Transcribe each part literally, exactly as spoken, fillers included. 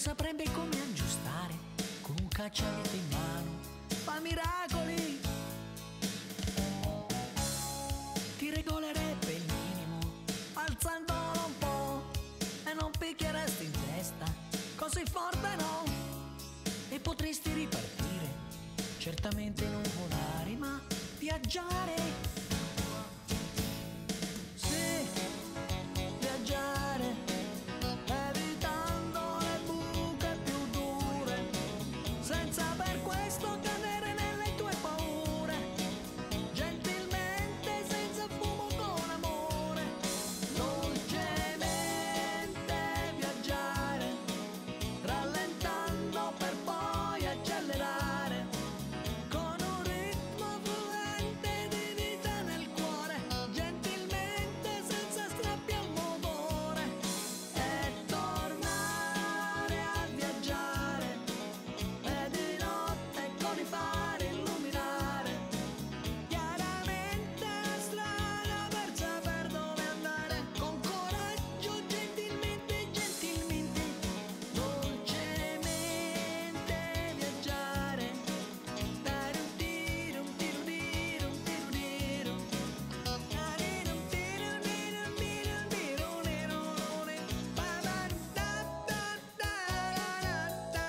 saprebbe come aggiustare con un cacciavite in mano. Fa miracoli, ti regolerebbe il minimo alzandolo un po' e non picchieresti in testa così forte, no. E potresti ripartire, certamente non volare ma viaggiare. Sì, viaggiare, evitando le buche più dure, senza per questo cadere nelle tue paure, gentilmente, senza fumo, con amore, dolcemente viaggiare, rallentando per poi accelerare, con un ritmo fluente di vita nel cuore, gentilmente, senza strappi al motore, e tornare a viaggiare, e di notte con i fari illuminare chiaramente la strada per saper dove andare, con coraggio, gentilmente, gentilmente, dolcemente viaggiare. Tarum tirum tirudirum tirudirum, tarirum tirum tirum tirum tirum tirurune, padarum ta ta tararata.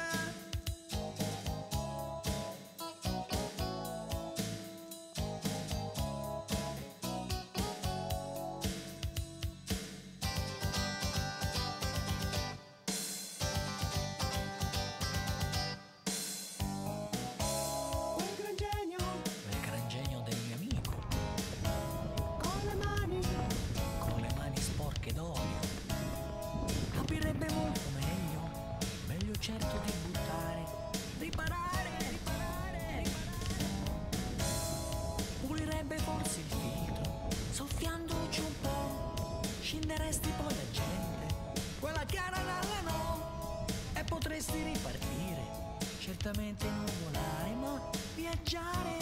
Quel gran genio Quel gran genio del mio amico, con le mani, con le mani sporche d'olio, capirebbe molto meglio, meglio certo di buttare, riparare, riparare, pulirebbe forse il filtro, soffiandoci un po', scenderesti poi la gente, quella chiara dalla no, e potresti ripartire, certamente non volare ma viaggiare.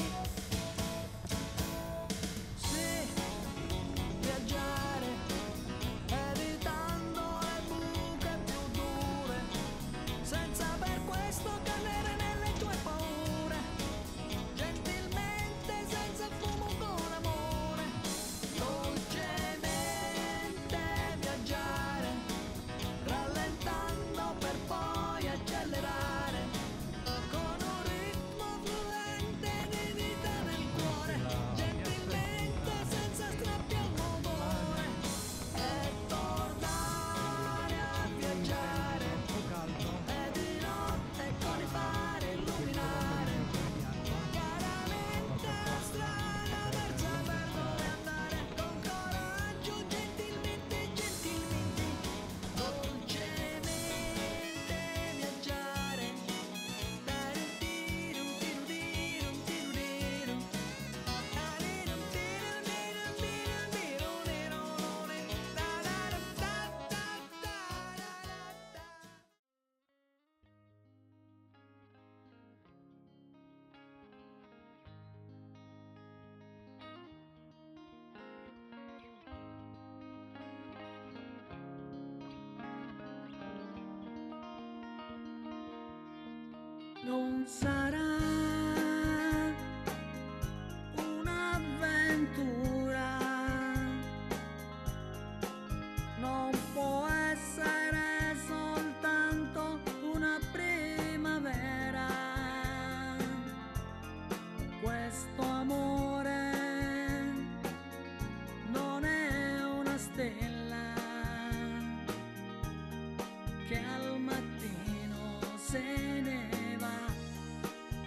Sì, viaggiare, evitando le buche più dure, senza per questo cadere nelle tue paure, gentilmente, senza fumo, con amore, dolcemente viaggiare, rallentando per poi accelerare, con un ritmo fluente di vita nel cuore, gentilmente, senza strappi al motore, e tornare a viaggiare, e di notte con i fari illuminare chiaramente la strada per saper dove andare, con coraggio, gentilmente, gentilmente, dolcemente viaggiare. Tarum tirum tirudirum tirudirum, tarirum tirum tirum tirum tirunirune, tararam ta ta tararata. Non sarà un'avventura, non può essere soltanto una primavera. Questo amore non è una stella che al mattino se ne va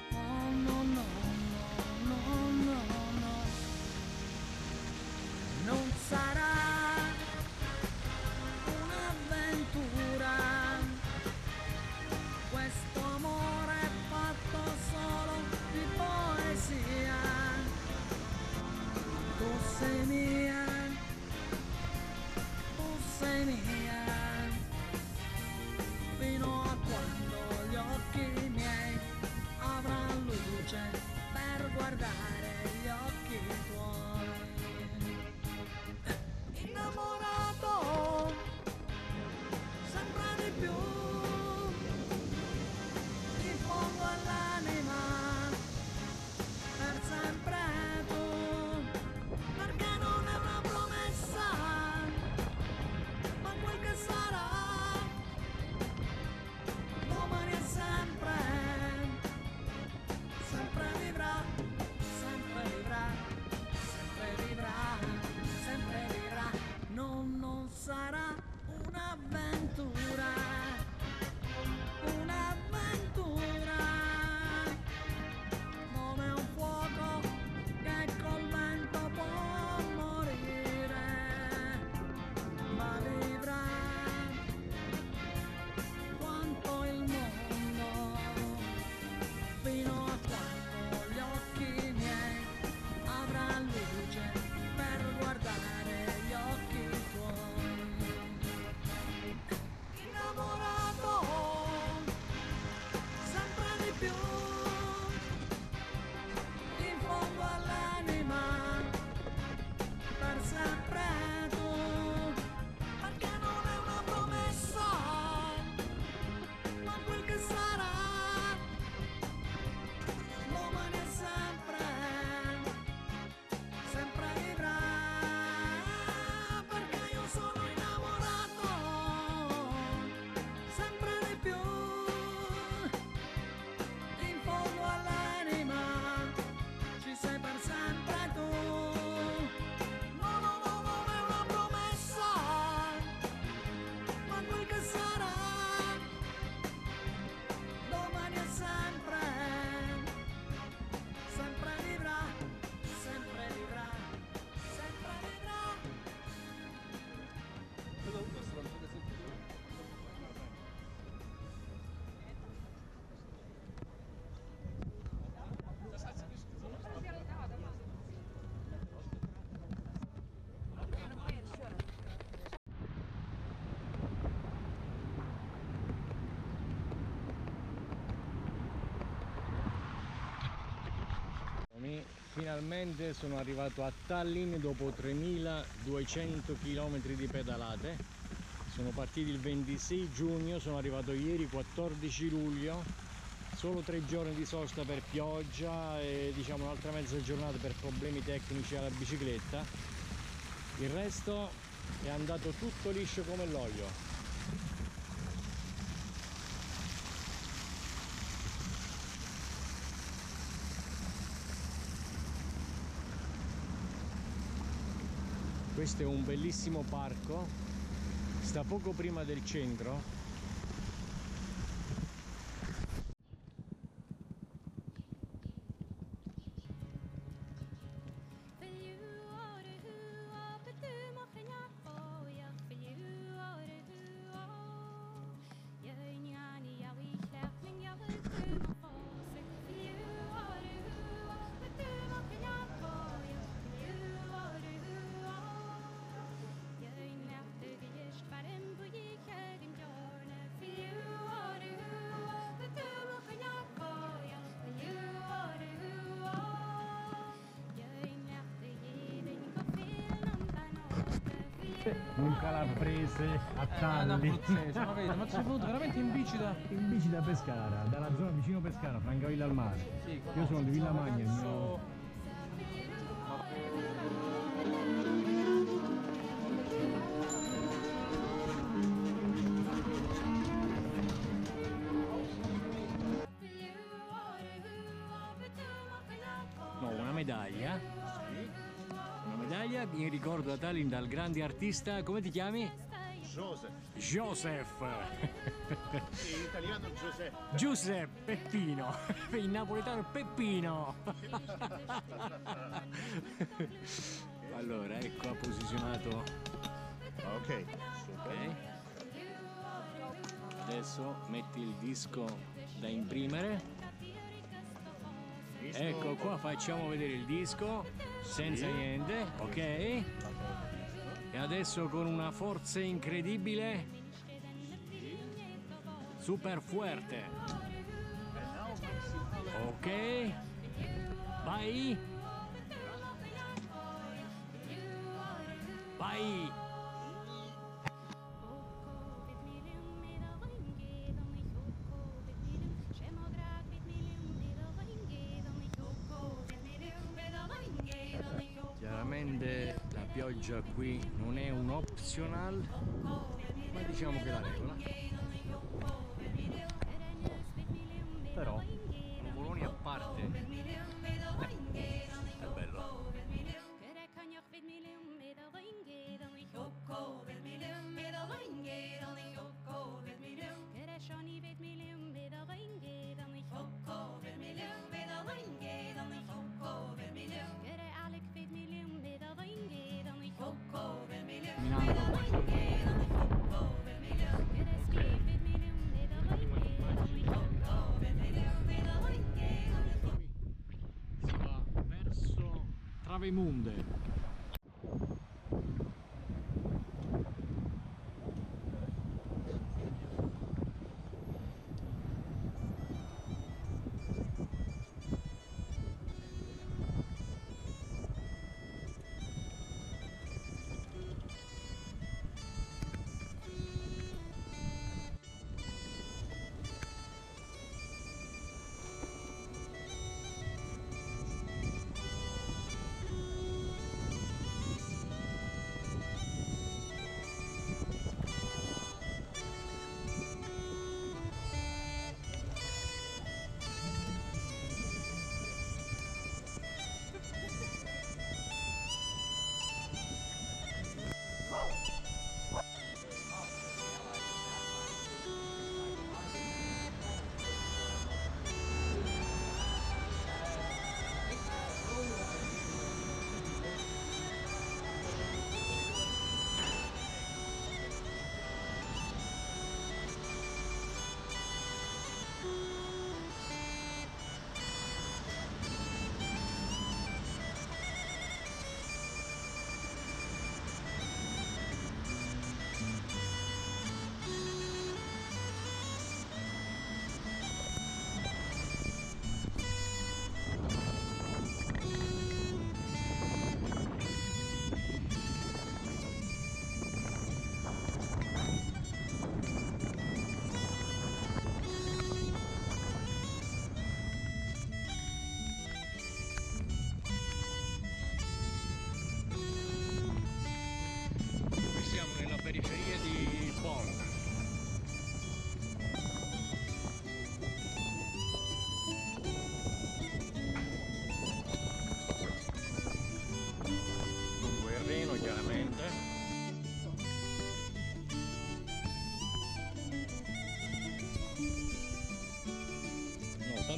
più in fondo all'anima per sempre tu, perché non è una promessa ma quel che sarà domani è sempre, sempre vivrà, perché io sono innamorato sempre di più in fondo all'anima ci sei per sempre tu. No, no, no, non è una promessa ma quel che sarà domani è sempre, sempre vivrà, sempre vivrà, sempre vivrà. Finalmente sono arrivato a Tallinn dopo tremiladuecento chilometri di pedalate. Sono partiti il ventisei giugno, sono arrivato ieri quattordici luglio, solo tre giorni di sosta per pioggia e diciamo un'altra mezza giornata per problemi tecnici alla bicicletta. Il resto è andato tutto liscio come l'olio. Questo è un bellissimo parco, sta poco prima del centro. Un calabrese a Tallinn. Ah, ma vedi, ma sei venuto veramente in bici da... In bici da Pescara, dalla zona vicino Pescara, Francavilla al mare. Sì, io sono di Villa Magna, il mio... so... No, una medaglia. Una medaglia, mi ricordo da Tallinn dal grande artista, come ti chiami? Joseph. Joseph. In italiano Giuseppe. Giuseppe Peppino. In napoletano Peppino. Allora, ecco, ha posizionato. Ok, super. Ok. Adesso metti il disco da imprimere. Disco. Ecco qua, facciamo vedere il disco senza Sì. niente, ok? E adesso con una forza incredibile, super fuerte. Ok, vai, vai. Chiaramente la pioggia qui non è un optional, ma diciamo che è la regola. Però nuvoloni a parte, eh, è bello. Si va verso Travemünde.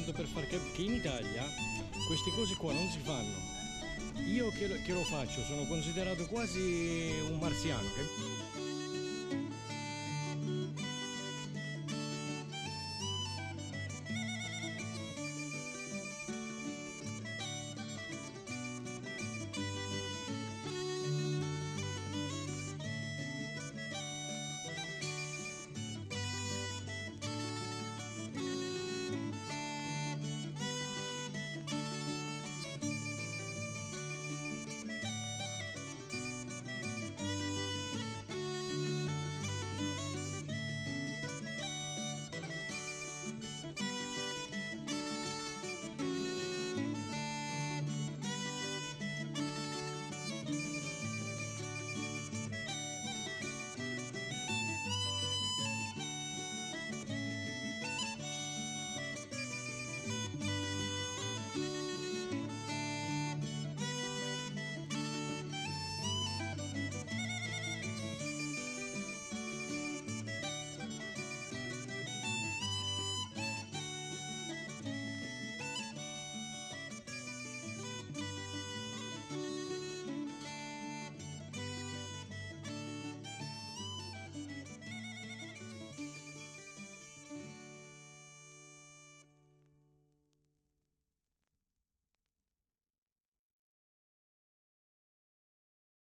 giusto per far capire che in Italia queste cose qua non si fanno. Io che lo, che lo faccio sono considerato quasi un marziano. Che...